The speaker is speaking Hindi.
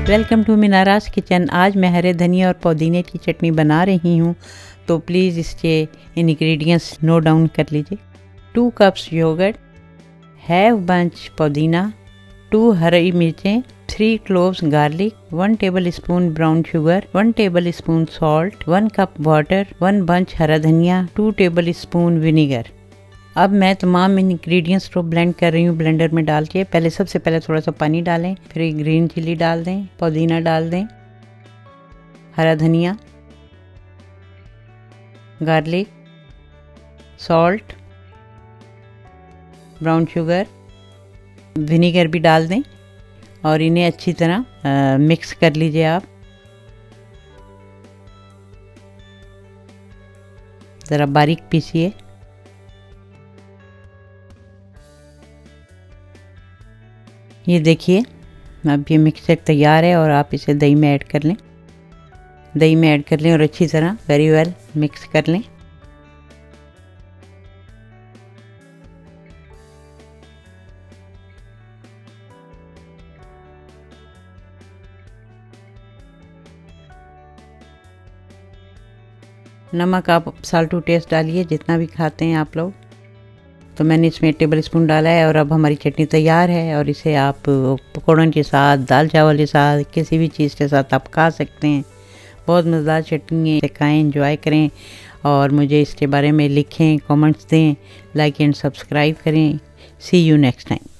Welcome to मीनाराज kitchen. आज मैं हरे धनिया और पुदीने की चटनी बना रही हूँ, तो प्लीज़ इसके इंग्रेडिएंट्स नोट डाउन कर लीजिए। 2 कप्स योगर्ट, हाफ बंच पुदीना, 2 हरी मिर्चें, 3 cloves garlic, 1 tablespoon brown sugar, 1 tablespoon salt, 1 cup water, 1 bunch हरा धनिया, 2 टेबल स्पून विनीगर। अब मैं तमाम इंग्रेडिएंट्स को ब्लेंड कर रही हूँ ब्लेंडर में डाल के। सबसे पहले थोड़ा सा पानी डालें, फिर ग्रीन चिली डाल दें, पुदीना डाल दें, हरा धनिया, garlic, salt, brown sugar, vinegar भी डाल दें और इन्हें अच्छी तरह मिक्स कर लीजिए। आप ज़रा बारीक पीसिए। ये देखिए, अब ये मिक्सचर तैयार है और आप इसे दही में ऐड कर लें। दही में ऐड कर लें और अच्छी तरह वेरी वेल मिक्स कर लें। नमक आप साल्ट टू टेस्ट डालिए, जितना भी खाते हैं आप लोग। तो मैंने इसमें 1 टेबल स्पून डाला है और अब हमारी चटनी तैयार है। और इसे आप पकौड़ों के साथ, दाल चावल के साथ, किसी भी चीज़ के साथ आप खा सकते हैं। बहुत मज़ेदार चटनी है, इसे खाएँ, एंजॉय करें और मुझे इसके बारे में लिखें, कमेंट्स दें, लाइक एंड सब्सक्राइब करें। See you next time.